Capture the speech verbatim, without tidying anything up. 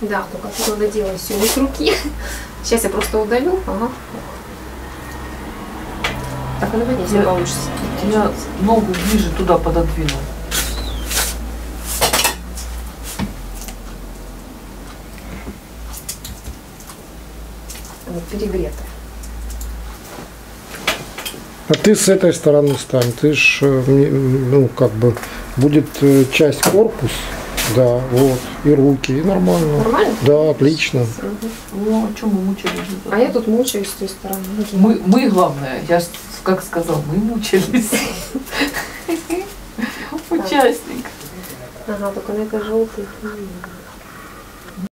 Да, только тут надо делать все не с руки. Сейчас я просто удалю. Ага. Так, оно не Я, получится. я ногу ближе туда пододвину. Она перегрета. А ты с этой стороны стань. Ты ж, ну, как бы, будет часть корпус, да, вот, и руки, и нормально. Нормально? Да, отлично. Угу. Ну, о чем мы мучились? А я тут мучаюсь с той стороны. Мы, мы главное, я ж, как сказал, мы мучились. Участник. Ага, только на это желтый.